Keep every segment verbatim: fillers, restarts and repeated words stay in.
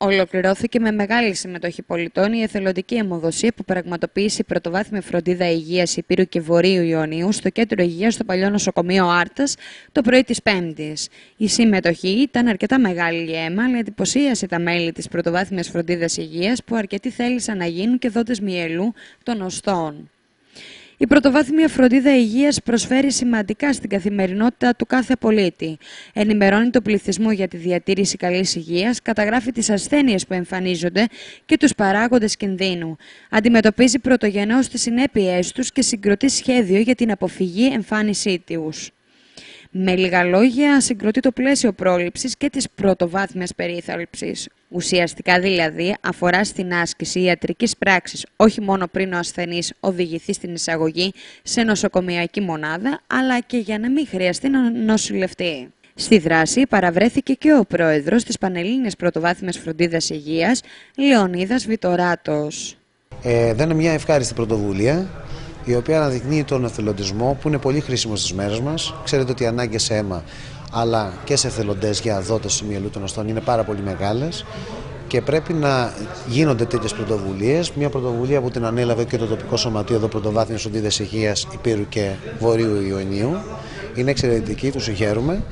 Ολοκληρώθηκε με μεγάλη συμμετοχή πολιτών η εθελοντική αιμοδοσία που πραγματοποίησε η Πρωτοβάθμια Φροντίδα Υγείας Ηπείρου και Βορείου Ιωνίου στο Κέντρο Υγείας στο παλιό νοσοκομείο Άρτας το πρωί της Πέμπτης. Η συμμετοχή ήταν αρκετά μεγάλη η αίμα, αλλά εντυπωσίασε τα μέλη της Πρωτοβάθμιας Φροντίδας Υγείας που αρκετοί θέλησαν να γίνουν και δότες μυελού των οστών. Η Πρωτοβάθμια Φροντίδα Υγείας προσφέρει σημαντικά στην καθημερινότητα του κάθε πολίτη. Ενημερώνει τον πληθυσμό για τη διατήρηση καλής υγείας, καταγράφει τις ασθένειες που εμφανίζονται και τους παράγοντες κινδύνου. Αντιμετωπίζει πρωτογενώς τις συνέπειές τους και συγκροτεί σχέδιο για την αποφυγή εμφάνισή τους. Με λίγα λόγια, συγκροτεί το πλαίσιο πρόληψης και της πρωτοβάθμιας περίθαλψης. Ουσιαστικά δηλαδή αφορά στην άσκηση ιατρικής πράξης, όχι μόνο πριν ο ασθενής οδηγηθεί στην εισαγωγή σε νοσοκομειακή μονάδα, αλλά και για να μην χρειαστεί να νοσηλευτεί. Στη δράση παραβρέθηκε και ο πρόεδρος της Πανελλήνιας Πρωτοβάθμιας Φροντίδας Υγείας, Λεωνίδας Βιτοράτος. Ε, δεν είναι μια ευχάριστη πρωτοβουλία, η οποία αναδεικνύει τον εθελοντισμό που είναι πολύ χρήσιμο στις μέρες μας. Ξέρετε ότι οι ανάγκες σε αίμα αλλά και σε εθελοντές για δότες μυελού των οστών είναι πάρα πολύ μεγάλες και πρέπει να γίνονται τέτοιες πρωτοβουλίες. Μια πρωτοβουλία που την ανέλαβε και το τοπικό σωματείο εδώ Πρωτοβάθμιας Φροντίδας Υγείας Ηπείρου και Βορείου Ιωνίου. Είναι εξαιρετική, τους συγχαίρουμε.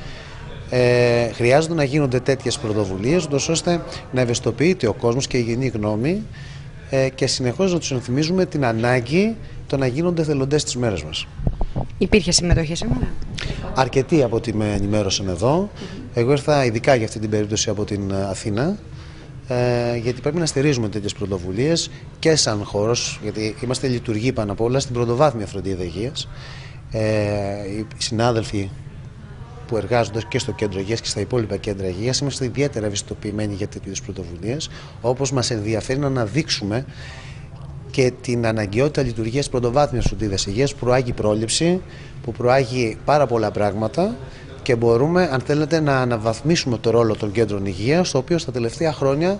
Ε, χρειάζεται να γίνονται τέτοιες πρωτοβουλίες ώστε να ευαισθητοποιείται ο κόσμος και η κοινή γνώμη ε, και συνεχώς να τους ενθυμίζουμε την ανάγκη το να γίνονται εθελοντές στις μέρες μας. Υπήρχε συμμετοχή σήμερα? Αρκετοί από ό,τι με ενημέρωσαν εδώ. Εγώ ήρθα ειδικά για αυτή την περίπτωση από την Αθήνα, ε, γιατί πρέπει να στηρίζουμε τέτοιες πρωτοβουλίες και σαν χώρος, γιατί είμαστε λειτουργοί πάνω απ' όλα στην Πρωτοβάθμια Φροντίδα Υγείας. Ε, οι συνάδελφοι που εργάζονται και στο κέντρο υγείας και στα υπόλοιπα κέντρα υγείας είμαστε ιδιαίτερα ευαισθητοποιημένοι για τέτοιες πρωτοβουλίες, όπως μας ενδιαφέρει να αναδείξουμε και την αναγκαιότητα λειτουργίας πρωτοβάθμιας φροντίδας υγείας που προάγει πρόληψη, που προάγει πάρα πολλά πράγματα και μπορούμε, αν θέλετε, να αναβαθμίσουμε το ρόλο των κέντρων υγείας, το οποίο στα τελευταία χρόνια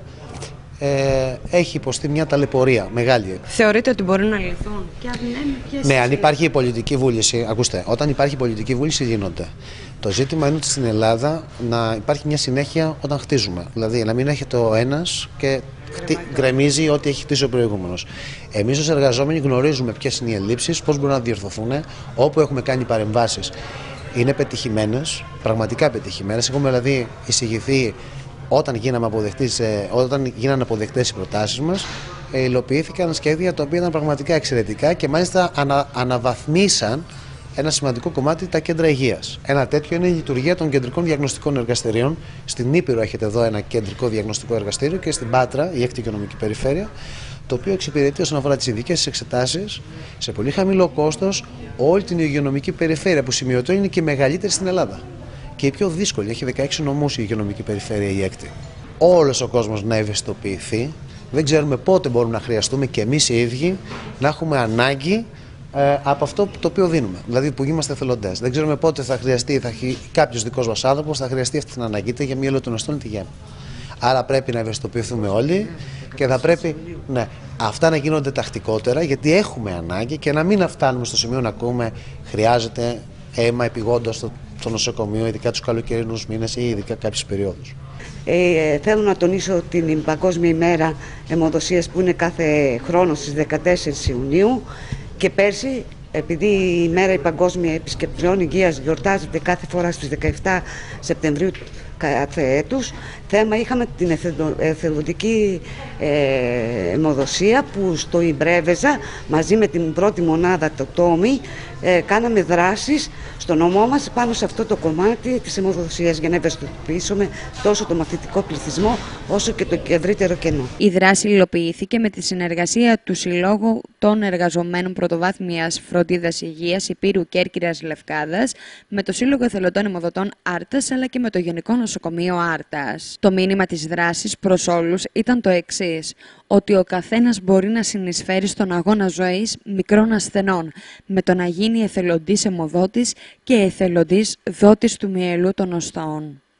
ε, έχει υποστεί μια ταλαιπωρία μεγάλη. Θεωρείτε ότι μπορούν να λυθούν? Και αν ναι, ποιες ναι, αν υπάρχει πολιτική βούληση, ακούστε, όταν υπάρχει πολιτική βούληση γίνονται. Το ζήτημα είναι ότι στην Ελλάδα να υπάρχει μια συνέχεια όταν χτίζουμε. Δηλαδή να μην έχετε ο ένας και γκρεμίζει ό,τι έχει χτίσει ο προηγούμενος. Εμείς ως εργαζόμενοι γνωρίζουμε ποιες είναι οι ελλείψεις, πώς μπορούν να διορθωθούν, όπου έχουμε κάνει παρεμβάσεις. Είναι πετυχημένες, πραγματικά πετυχημένες. Έχουμε δηλαδή εισηγηθεί όταν, γίναμε αποδεκτές, όταν γίνανε αποδεκτές οι προτάσεις μας, υλοποιήθηκαν σχέδια τα οποία ήταν πραγματικά εξαιρετικά και μάλιστα ανα, αναβαθμίσαν ένα σημαντικό κομμάτι τα κέντρα υγείας. Ένα τέτοιο είναι η λειτουργία των κεντρικών διαγνωστικών εργαστηρίων. Στην Ήπειρο έχετε εδώ ένα κεντρικό διαγνωστικό εργαστήριο και στην Πάτρα, η έκτη οικονομική περιφέρεια, το οποίο εξυπηρετεί όσον αφορά τις ειδικές εξετάσεις σε πολύ χαμηλό κόστος όλη την υγειονομική περιφέρεια, που σημειωτό είναι και η μεγαλύτερη στην Ελλάδα. Και η πιο δύσκολη, έχει δεκαέξι νομούς η υγειονομική περιφέρεια, η έκτη. Όλος ο κόσμος να ευαισθητοποιηθεί. Δεν ξέρουμε πότε μπορούμε να χρειαστούμε και εμείς οι ίδιοι να έχουμε ανάγκη ε, από αυτό το οποίο δίνουμε. Δηλαδή που είμαστε εθελοντές. Δεν ξέρουμε πότε θα χρειαστεί, θα έχει κάποιος δικός μας άνθρωπος, θα χρειαστεί αυτή την ανάγκη, είτε για μυελό των οστών είτε για. Άρα πρέπει να ευαισθητοποιηθούμε όλοι και θα πρέπει ναι, αυτά να γίνονται τακτικότερα, γιατί έχουμε ανάγκη και να μην φτάνουμε στο σημείο να ακούμε χρειάζεται αίμα επειγόντως στο, στο νοσοκομείο, ειδικά τους καλοκαιρινούς μήνες ή ειδικά κάποιες περιόδους. Ε, θέλω να τονίσω την Παγκόσμια ημέρα αιμοδοσίας που είναι κάθε χρόνο στις δεκατέσσερις Ιουνίου και πέρσι, επειδή η ημέρα η Παγκόσμια Επισκεπτριών Υγείας γιορτάζεται κάθε φορά στις δεκαεφτά Σεπτεμβρίου κάθε έτους, θέμα είχαμε την εθελοντική ε, αιμοδοσία που στο Ιμπρέβεζα μαζί με την πρώτη μονάδα, το Τόμι, ε, κάναμε δράσεις στο νομό μας πάνω σε αυτό το κομμάτι της αιμοδοσίας για να ευαισθητοποιήσουμε τόσο το μαθητικό πληθυσμό όσο και το ευρύτερο κενό. Η δράση υλοποιήθηκε με τη συνεργασία του Συλλόγου των Εργαζομένων Πρωτοβάθμιας Φροντίδας Υγείας Ηπείρου Κέρκυρας Λευκάδας, με το Σύλλογο Εθελοντών Αιμοδοτών Άρτας αλλά και με το Γενικό Νοσοκομείο Άρτας. Το μήνυμα της δράσης προς όλους ήταν το εξής: ότι ο καθένας μπορεί να συνεισφέρει στον αγώνα ζωής μικρών ασθενών με το να γίνει εθελοντής αιμοδότης και εθελοντής δότης του μυελού των οστών.